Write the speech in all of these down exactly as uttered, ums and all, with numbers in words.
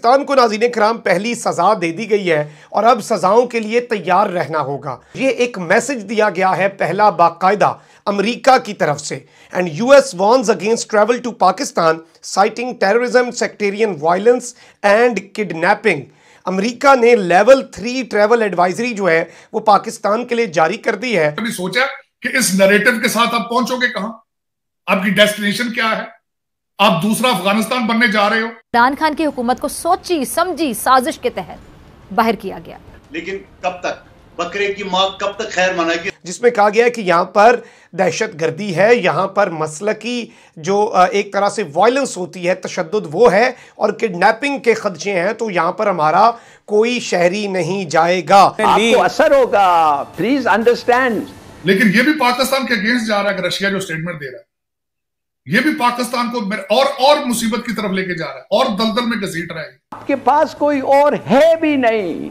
पाकिस्तान को नाज़रीन किराम पहली सजा दे दी गई है और अब सजाओं के लिए तैयार रहना होगा। ये एक मैसेज दिया गया है पहला बाकायदा अमेरिका की तरफ से। And US warns against travel to Pakistan citing terrorism, sectarian violence and kidnapping. America ने लेवल थ्री ट्रैवल एडवाइजरी जो है वो पाकिस्तान के लिए जारी कर दी है। कभी सोचा कि इस नैरेटिव के साथ आप पहुंचोगे कहां? आपकी डेस्टिनेशन क्या है? आप दूसरा अफगानिस्तान बनने जा रहे हो। इमरान खान की हुकूमत को सोची समझी साजिश के तहत बाहर किया गया, लेकिन कब तक? बकरे की मां कब तक खैर मनाएगी? जिसमें कहा गया है कि यहाँ पर दहशत गर्दी है, यहाँ पर मसलकी जो एक तरह से वायलेंस होती है, तशद्दुद वो है, और किडनैपिंग के खदशे हैं, तो यहाँ पर हमारा कोई शहरी नहीं जाएगा। आपको असर होगा, प्लीज अंडरस्टैंड। लेकिन ये भी पाकिस्तान के अगेंस्ट जा रहा है। रशिया जो स्टेटमेंट दे रहा है ये भी पाकिस्तान को और और मुसीबत की तरफ लेके जा रहा है और दलदल में घसीट रहा है। आपके पास कोई और है भी नहीं,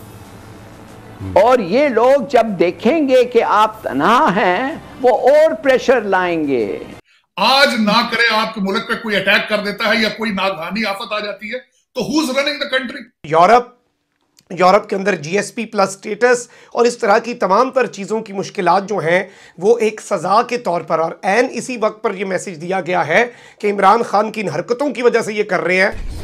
और ये लोग जब देखेंगे कि आप तन्हा हैं वो और प्रेशर लाएंगे। आज ना करे आपके मुल्क पे कोई अटैक कर देता है या कोई नागहानी आफत आ जाती है तो who is running the country? Europe Europe के अंदर जीएसपी प्लस स्टेटस और इस तरह की तमाम तर चीज़ों की मुश्किलात जो हैं वो एक सज़ा के तौर पर, और एन इसी वक्त पर यह मैसेज दिया गया है कि इमरान खान की इन हरकतों की वजह से ये कर रहे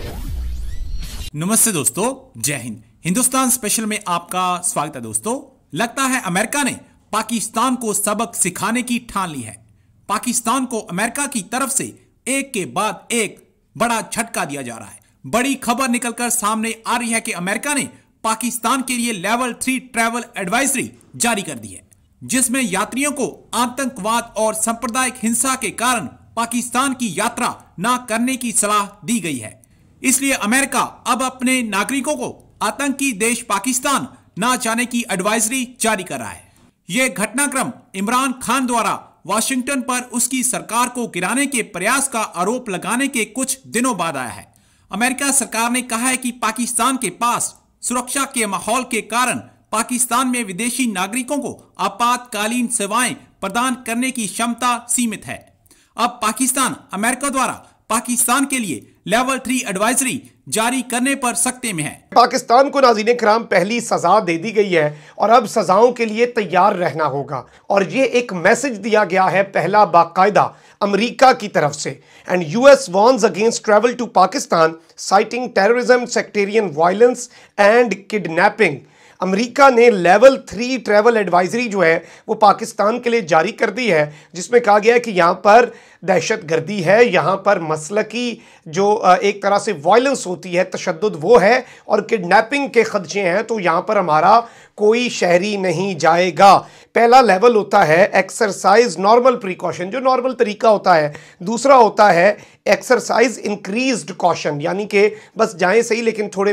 हैं। नमस्ते दोस्तों, जय हिंद। हिंदुस्तान स्पेशल में आपका स्वागत है दोस्तों। लगता है अमेरिका ने पाकिस्तान को सबक सिखाने की ठान ली है। पाकिस्तान को अमेरिका की तरफ से एक के बाद एक बड़ा झटका दिया जा रहा है। बड़ी खबर निकलकर सामने आ रही है कि अमेरिका ने पाकिस्तान के लिए लेवल थ्री ट्रैवल एडवाइजरी जारी कर दी है, जिसमें यात्रियों को आतंकवाद और सांप्रदायिक हिंसा के कारण पाकिस्तान की यात्रा न करने की सलाह दी गई है। इसलिए अमेरिका अब अपने नागरिकों को आतंकी देश पाकिस्तान न जाने की एडवाइजरी जारी कर रहा है। यह घटनाक्रम इमरान खान द्वारा वाशिंगटन पर उसकी सरकार को गिराने के प्रयास का आरोप लगाने के कुछ दिनों बाद आया है। अमेरिका सरकार ने कहा है कि पाकिस्तान के पास सुरक्षा के माहौल के कारण पाकिस्तान में विदेशी नागरिकों को आपातकालीन सेवाएं प्रदान करने की क्षमता सीमित है। अब पाकिस्तान अमेरिका द्वारा पाकिस्तान के लिए लेवल थ्री एडवाइजरी जारी करने पर सख्ते में है। पाकिस्तान को नाज़रीन किराम पहली सजा दे दी गई है और अब सजाओं के लिए तैयार रहना होगा। और ये एक मैसेज दिया गया है पहला बाकायदा अमेरिका की तरफ से। And US warns against travel to Pakistan citing terrorism, sectarian violence and kidnapping. America ने लेवल थ्री ट्रैवल एडवाइजरी जो है वो पाकिस्तान के लिए जारी कर दी है, जिसमें कहा गया है कि यहाँ पर दहशत गर्दी है, यहाँ पर मसलकी जो एक तरह से वायलेंस होती है, तशद्दुद वो है, और किडनैपिंग के खदशे हैं, तो यहाँ पर हमारा कोई शहरी नहीं जाएगा। पहला लेवल होता है एक्सरसाइज नॉर्मल प्रिकॉशन, जो नॉर्मल तरीका होता है। दूसरा होता है एक्सरसाइज इंक्रीज्ड कॉशन, यानी कि बस जाएं सही लेकिन थोड़े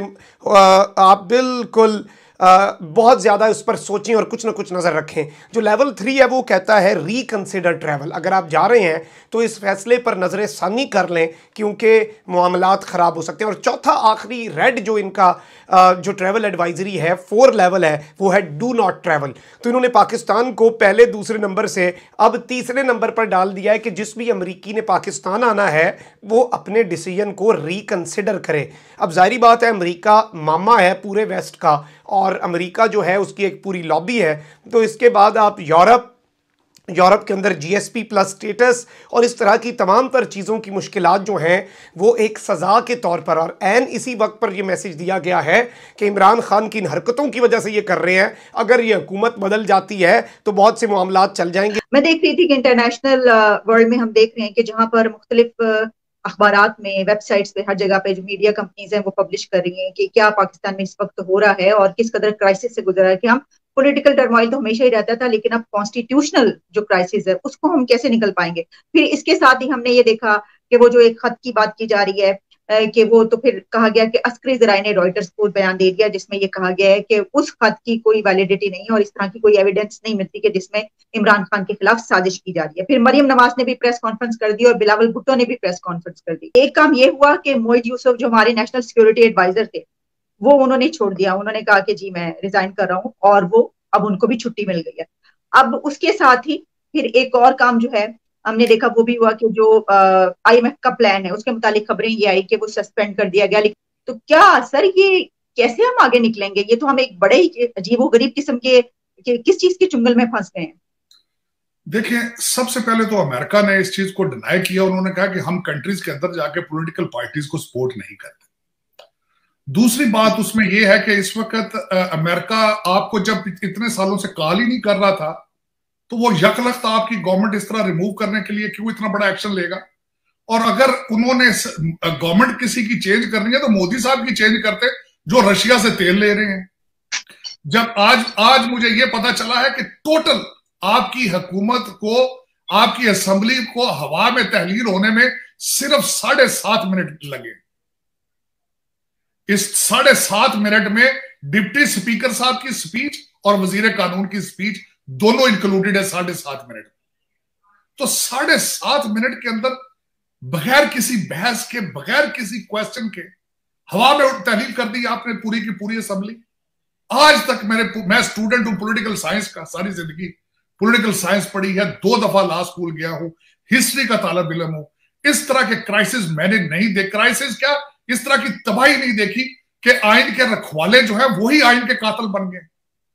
आप बिल्कुल आ, बहुत ज़्यादा उस पर सोचें और कुछ ना कुछ नज़र रखें। जो लेवल थ्री है वो कहता है रिकन्सिडर ट्रैवल। अगर आप जा रहे हैं तो इस फैसले पर नज़र सानी कर लें क्योंकि मामलात ख़राब हो सकते हैं। और चौथा आखिरी रेड जो इनका आ, जो ट्रैवल एडवाइजरी है, फोर लेवल है, वो है डू नॉट ट्रैवल। तो इन्होंने पाकिस्तान को पहले दूसरे नंबर से अब तीसरे नंबर पर डाल दिया है कि जिस भी अमरीकी ने पाकिस्तान आना है वो अपने डिसीजन को रिकन्सिडर करे। अब जाहिर बात है अमरीका मामा है पूरे वेस्ट का, और अमेरिका जो है उसकी एक पूरी लॉबी है। तो इसके बाद आप यूरोप यूरोप के अंदर जीएसपी प्लस स्टेटस और इस तरह की तमाम तर चीज़ों की मुश्किलात जो हैं वो एक सज़ा के तौर पर, और एन इसी वक्त पर यह मैसेज दिया गया है कि इमरान खान की इन हरकतों की वजह से ये कर रहे हैं। अगर ये हुकूमत बदल जाती है तो बहुत से मामलात चल जाएंगे। मैं देख रही थी कि इंटरनेशनल वर्ल्ड में हम देख रहे हैं कि जहाँ पर मुख्तलिफ अखबारात में, वेबसाइट्स पे, हर जगह पे जो मीडिया कंपनीज हैं वो पब्लिश कर रही हैं कि क्या पाकिस्तान में इस वक्त हो रहा है और किस कदर क्राइसिस से गुजरा है। कि हम पॉलिटिकल टर्मोइल तो हमेशा ही रहता था, लेकिन अब कॉन्स्टिट्यूशनल जो क्राइसिस है उसको हम कैसे निकल पाएंगे। फिर इसके साथ ही हमने ये देखा कि वो जो एक खत की बात की जा रही है कि वो तो फिर कहा गया कि अस्करी ज़राए ने रॉयटर्स को बयान दे दिया जिसमें ये कहा गया है कि उस खत की कोई वैलिडिटी नहीं है और इस तरह की कोई एविडेंस नहीं मिलती कि जिसमें इमरान खान के खिलाफ साजिश की जा रही है। फिर मरियम नवाज ने भी प्रेस कॉन्फ्रेंस कर दी और बिलावल भुट्टो ने भी प्रेस कॉन्फ्रेंस कर दी। एक काम ये हुआ कि मोइद यूसुफ जो हमारे नेशनल सिक्योरिटी एडवाइजर थे वो उन्होंने छोड़ दिया। उन्होंने कहा कि जी मैं रिजाइन कर रहा हूँ, और वो अब उनको भी छुट्टी मिल गई है। अब उसके साथ ही फिर एक और काम जो है हमने देखा वो भी हुआ कि जो आईएमएफ का प्लान है उसके मुतालिक खबरें ये आई कि वो सस्पेंड कर दिया गया। तो क्या सर ये कैसे हम आगे निकलेंगे? ये तो हम एक बड़े ही अजीबोगरीब किस्म के, कि किस चीज के चुंगल में फंस गए हैं। देखिए, सबसे पहले तो अमेरिका ने इस चीज को डिनाई किया। उन्होंने कहा कि हम कंट्रीज के अंदर जाके पॉलिटिकल पार्टीज को सपोर्ट नहीं करते। दूसरी बात उसमें यह है कि इस वक्त अमेरिका आपको जब इतने सालों से कॉल ही नहीं कर रहा था, तो वो यकलख्त आपकी गवर्नमेंट इस तरह रिमूव करने के लिए क्यों इतना बड़ा एक्शन लेगा? और अगर उन्होंने गवर्नमेंट किसी की चेंज करनी है तो मोदी साहब की चेंज करते, जो रशिया से तेल ले रहे हैं। जब आज आज मुझे यह पता चला है कि टोटल आपकी हुकूमत को, आपकी असेंबली को हवा में तहलील होने में सिर्फ साढ़े सात मिनट लगे। इस साढ़े सात मिनट में डिप्टी स्पीकर साहब की स्पीच और वजीर कानून की स्पीच दोनों इंक्लूडेड है साढ़े सात मिनट। तो साढ़े सात मिनट के अंदर बगैर किसी बहस के, बगैर किसी क्वेश्चन के हवा में तहलील कर दी आपने पूरी की पूरी असेंबली। आज तक मेरे मैं स्टूडेंट हूं पॉलिटिकल साइंस का, सारी जिंदगी पॉलिटिकल साइंस पढ़ी है, दो दफा लॉ स्कूल गया हूं, हिस्ट्री का तालिब इल्म हूं। इस तरह के क्राइसिस मैंने नहीं देख, क्राइसिस क्या, इस तरह की तबाही नहीं देखी कि आइन के रखवाले जो है वही आइन के कातिल बन गए।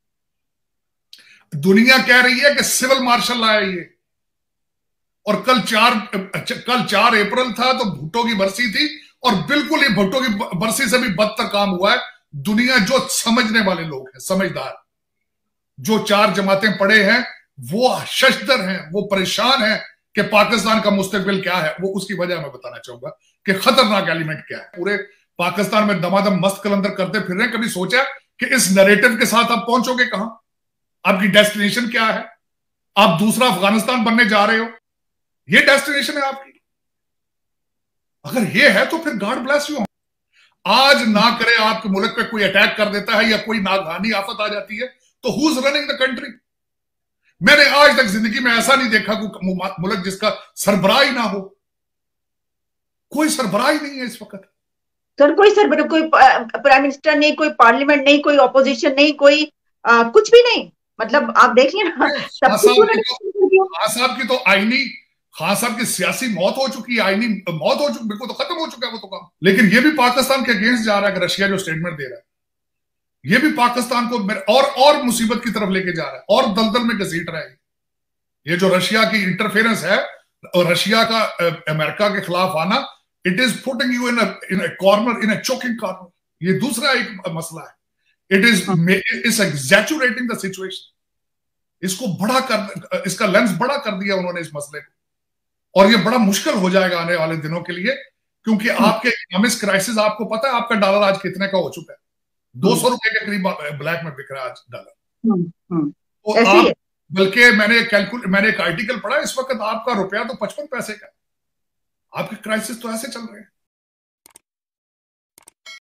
दुनिया कह रही है कि सिविल मार्शल लाया ये, और कल चार कल चार अप्रैल था तो भुट्टो की बरसी थी, और बिल्कुल ही भुट्टो की बरसी से भी बदतर काम हुआ है। दुनिया जो समझने वाले लोग हैं, समझदार, जो चार जमातें पढ़े हैं, वो शशदर हैं, वो परेशान हैं कि पाकिस्तान का मुस्तकबिल क्या है। वो उसकी वजह मैं बताना चाहूंगा कि खतरनाक एलिमेंट क्या है। पूरे पाकिस्तान में दमादम मस्त कलंदर करते फिर रहे हैं। कभी सोचा कि इस नैरेटिव के साथ आप पहुंचोगे कहां? आपकी डेस्टिनेशन क्या है? आप दूसरा अफगानिस्तान बनने जा रहे हो? ये डेस्टिनेशन है आपकी? अगर ये है तो फिर गॉड ब्लेस यू। आज ना करे आपके मुल्क पे कोई अटैक कर देता है या कोई नागहानी आफत आ जाती है, तो who is running the country? मैंने आज तक जिंदगी में ऐसा नहीं देखा कोई मुल्क जिसका सरबराह ही ना हो। कोई सरबराह ही नहीं है इस वक्त। सर कोई सरबराह, कोई प्राइम मिनिस्टर नहीं, कोई पार्लियामेंट नहीं, कोई ऑपोजिशन नहीं, कोई आ, कुछ भी नहीं। मतलब आप देखिए ना, खान साहब की तो आईनी, खान साहब की सियासी मौत हो चुकी है, आईनी मौत हो चुकी, बिल्कुल तो खत्म हो चुका है वो तो काम। लेकिन ये भी पाकिस्तान के अगेंस्ट जा रहा है। रशिया जो स्टेटमेंट दे रहा है, ये भी पाकिस्तान को और और मुसीबत की तरफ लेके जा रहा है, और दलदल में घसीट रहा है। ये जो रशिया की इंटरफेरेंस है और रशिया का अमेरिका के खिलाफ आना, it is putting you in in corner, in choking corner. ये दूसरा एक मसला है। It is is exaggerating the situation. इसको बड़ा कर, इसका लेंस बड़ा कर दिया उन्होंने इस मसले को, और ये बड़ा मुश्किल हो जाएगा आने वाले दिनों के लिए, क्योंकि आपके इकोनॉमिक क्राइसिस, आपको पता है आपका डॉलर आज कितने का हो चुका है? दो सौ रुपए के करीब ब्लैक में बिक रहा है आज डॉलर। तो आप, बल्कि मैंने कैलकुलेट मैंने एक आर्टिकल पढ़ा, इस वक्त आपका रुपया तो पचपन पैसे का। आपके क्राइसिस तो ऐसे चल रहे हैं।